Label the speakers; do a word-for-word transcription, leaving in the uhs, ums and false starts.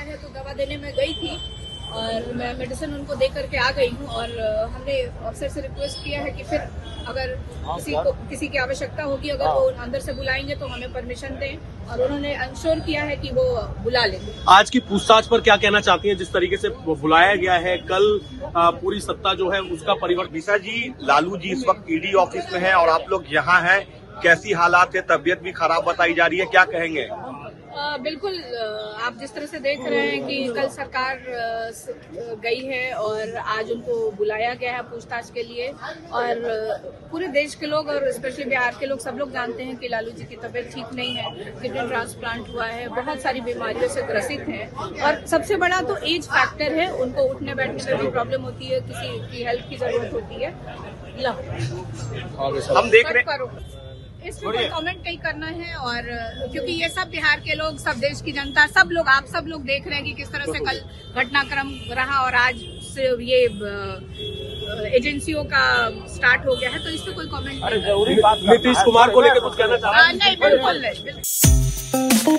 Speaker 1: है तो दवा देने में गई थी और मैं मेडिसिन उनको दे करके आ गई हूँ। और हमने अफसर से रिक्वेस्ट किया है कि फिर अगर किसी को किसी की आवश्यकता होगी, अगर वो अंदर से बुलाएंगे तो हमें परमिशन दें, और उन्होंने इंश्योर किया है कि वो बुला लेंगे।
Speaker 2: आज की पूछताछ पर क्या कहना चाहती हैं? जिस तरीके से बुलाया गया है, कल पूरी सत्ता जो है उसका परिवर्तन।
Speaker 3: निशा जी, लालू जी इस वक्त ईडी ऑफिस में है और आप लोग यहाँ हैं, कैसी हालात है? तबीयत भी खराब बताई जा रही है, क्या कहेंगे?
Speaker 1: आ, बिल्कुल, आप जिस तरह से देख रहे हैं कि कल सरकार गई है और आज उनको बुलाया गया है पूछताछ के लिए, और पूरे देश के लोग और स्पेशली बिहार के लोग सब लोग जानते हैं कि लालू जी की तबीयत ठीक नहीं है, किडनी ट्रांसप्लांट हुआ है, बहुत सारी बीमारियों से ग्रसित हैं, और सबसे बड़ा तो एज फैक्टर है, उनको उठने बैठने में भी प्रॉब्लम होती है, किसी की हेल्प की जरूरत होती है।
Speaker 3: हम देख रहे हैं
Speaker 1: इस पर कमेंट नहीं करना है, और क्योंकि ये सब बिहार के लोग, सब देश की जनता, सब लोग, आप सब लोग देख रहे हैं कि किस तरह से कल घटनाक्रम रहा और आज से ये एजेंसियों का स्टार्ट हो गया है, तो इस पर कोई कमेंट नहीं।
Speaker 2: नीतीश कुमार को लेकर कुछ कहना चाह रहे हैं?
Speaker 1: नहीं, बिल्कुल नहीं।